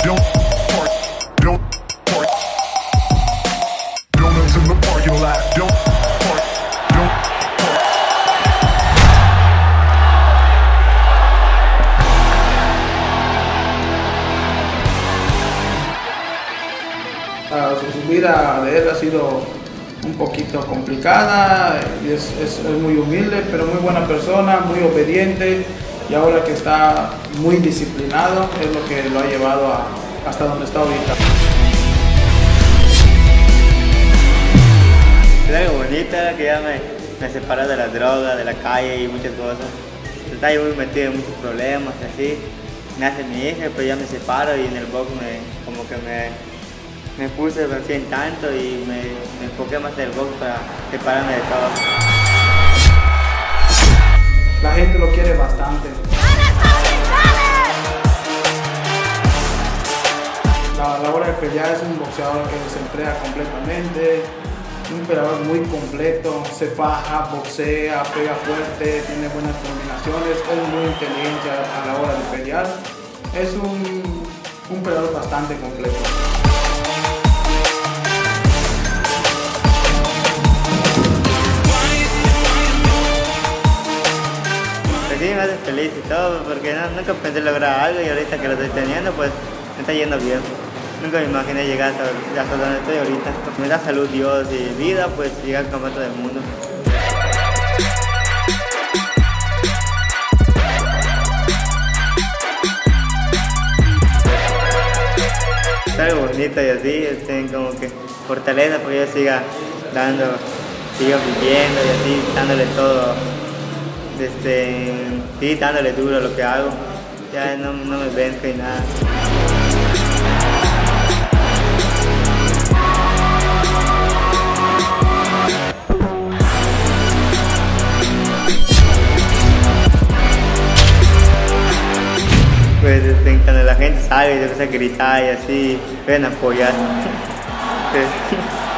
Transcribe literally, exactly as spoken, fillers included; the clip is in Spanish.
Don't park, don't park. Donuts in the parking lot. Don't park, don't park. Uh, su vida de él ha sido un poquito complicada, y es, es, es muy humilde, pero muy buena persona, muy obediente, y ahora que está muy disciplinado es lo que lo ha llevado a, hasta donde está ahorita. Es algo bonito que ya me, me separa de la droga, de la calle y muchas cosas. Está ahí muy metido en muchos problemas, así. Nace mi hija, pero ya me separo y en el box me, como que me, me puse así en tanto y me, me enfoqué más en el box para separarme de todo. La gente lo quiere bastante. A la hora de pelear es un boxeador que se entrega completamente, un peleador muy completo, se faja, boxea, pega fuerte, tiene buenas combinaciones, es muy inteligente a la hora de pelear. Es un, un peleador bastante completo. Pues sí, me hace feliz y todo, porque no, nunca pensé lograr algo y ahorita que lo estoy teniendo, pues me está yendo bien. Nunca me imaginé llegar hasta, hasta donde estoy ahorita. Me da salud Dios y vida, pues llegar al campeonato del mundo. Es algo bonito y así, este, como que fortaleza porque yo siga dando, siga viviendo y así, dándole todo, este, sí, dándole duro a lo que hago. Ya no, no me venzo y nada. Pues este, cuando la gente sabe, yo empiezo a gritar y así, pueden apoyar. Sí.